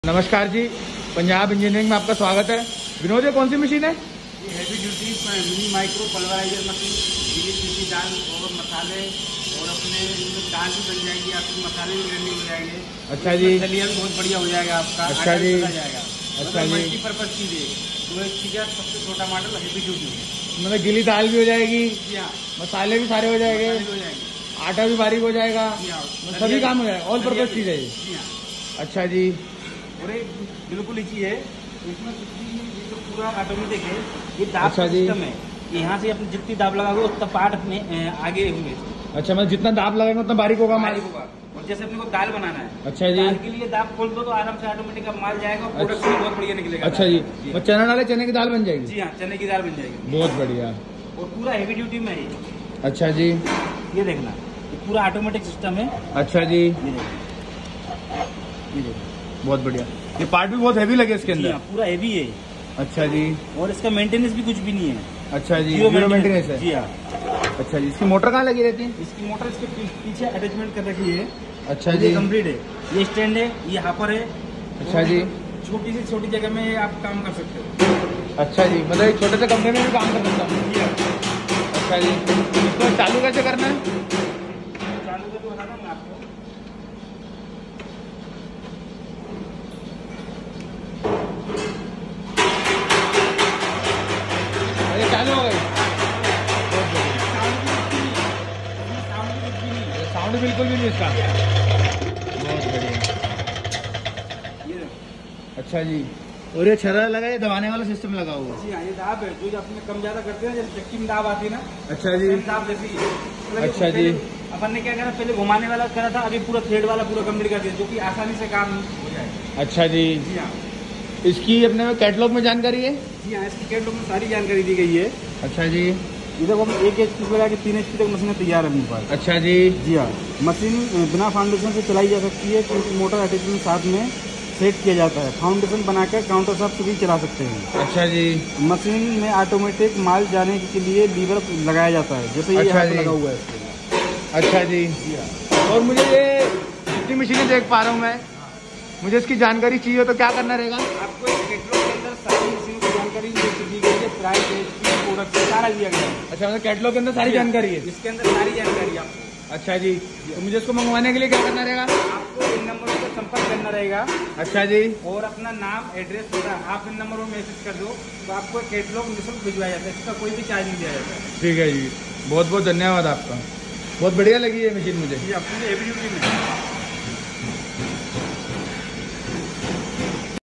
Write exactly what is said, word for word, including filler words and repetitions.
नमस्कार जी, पंजाब इंजीनियरिंग में आपका स्वागत है। विनोद, ये कौन सी मशीन है? ये heavy duty mini micro pulveriser machine. ये किसी दाल और मसाले और अपने दाल भी बन जाएगी, आपके मसाले भी रेडी हो जाएंगे। अच्छा जी, दलिया भी बहुत बढ़िया हो जाएगा आपका। अच्छा जी, जाएगा अच्छा जी। मल्टीपर्पज चीज है, तो एक चीज सबसे छोटा मॉडल हैवी ड्यूटी, मतलब गिली दाल भी हो जाएगी, जी हाँ, मसाले भी सारे हो जाएंगे, हो जाएंगे, आटा भी बारीक हो जाएगा, मतलब सभी काम हो जाएगा, ऑल पर्पज चीज है ये। जी हाँ। अच्छा जी, और एक बिल्कुल ही चीज है, इसमें जो पूरा ऑटोमेटिक है, ये दाब अच्छा जी, सिस्टम है। यहाँ से अपनी जितनी दाब लगाओगे उतना पार्ट में आगे हुए। अच्छा, मतलब जितना दाब लगेगा उतना बारीक होगा माल। बारीक होगा। और जैसे अपने को दाल बनाना है, अच्छा जी, दाल के लिए दाब खोल दो तो आराम से ऑटोमेटिक अब माल जाएगा और प्रोडक्ट भी बहुत बढ़िया निकलेगा। अच्छा जी, वो चना डाले चने की दाल बन जाएगी। जी हाँ, चने की दाल बन जाएगी, बहुत बढ़िया। और पूरा हेवी ड्यूटी में है। अच्छा जी, ये देखना, ये पूरा ऑटोमेटिक सिस्टम है। अच्छा जी, ये देखो, ये देखो, बहुत बढ़िया। ये पार्ट भी बहुत हैवी लगे इसके अंदर। पूरा हेवी है। अच्छा जी, और इसका मेंटेनेंस भी कुछ भी नहीं है। अच्छा जी, जीरो मेंटेनेंस है। जी हाँ। अच्छा जी, इसकी मोटर कहाँ लगी रहती है? इसकी मोटर इसके पीछे अटैचमेंट कर रखी है। अच्छा जी, कंप्लीट है। ये स्टैंड है, ये हापर है। अच्छा जी, छोटी से छोटी जगह में आप काम कर सकते हो। अच्छा जी, मतलब एक छोटे से कमरे में भी काम कर सकता हूँ। अच्छा जी, इसको चालू कैसे करना है? चालू करके बताता हूँ आपको। ये चालू हो गई। साउंड बिल्कुल भी नहीं इसका। बहुत बढ़िया। अच्छा जी, और ये छर्रा लगा, ये दबाने वाला सिस्टम लगा हुआ है। जी हाँ, ये दाब है जो अपने कम ज्यादा करते हैं, जैसे चक्की में दाब आती है ना। अच्छा जी, दाब जैसी है। अच्छा जी, अपन ने क्या करा, पहले घुमाने वाला करा था, अभी पूरा थ्रेड वाला पूरा कंप्लीट कर दिया, जो कि आसानी से काम हो जाए। अच्छा जी, जी हाँ। इसकी अपने में कैटलॉग में जानकारी है? जी हाँ, इसकी कैटलॉग में सारी जानकारी दी गई है। अच्छा जी, इधर हम एक एच पी से लगा के तीन एच पी तक मशीनें तैयार है अपने पास। अच्छा जी, जी हाँ। मशीन बिना फाउंडेशन से चलाई जा सकती है, क्योंकि मोटर अटैचमेंट साथ में सेट किया जाता है। फाउंडेशन बनाकर काउंटर टॉप से भी चला सकते हैं। अच्छा जी, मशीन में ऑटोमेटिक माल जाने के लिए लीवर लगाया जाता है, जैसे ये अच्छा यहाँ पे जी, लगा हुआ है इसके। अच्छा जी। जी हाँ। और मुझे ये जितनी मशीनें देख पा रहा हूँ मैं, मुझे इसकी जानकारी चाहिए तो क्या करना रहेगा? आपको कैटलॉग के अंदर सारी मशीन की जानकारी दी गई है, प्राइस, प्रोडक्ट सारा दिया गया है। अच्छा, मतलब कैटलॉग के अंदर सारी जानकारी है? इसके अंदर सारी जानकारी आपको। अच्छा जी, तो मुझे इसको मंगवाने के लिए क्या करना रहेगा? आपको इन नंबरों पर संपर्क करना रहेगा। अच्छा जी, और अपना नाम, एड्रेस पता आप इन नंबरों में मैसेज कर दो तो आपको कैटलॉग निःशुल्क भिजवाया जाता है। इसका कोई भी चार्ज नहीं दिया जाता है। ठीक है जी, बहुत बहुत धन्यवाद आपका। बहुत बढ़िया लगी ये मशीन मुझे। जी, अपनी हेवी ड्यूटी में।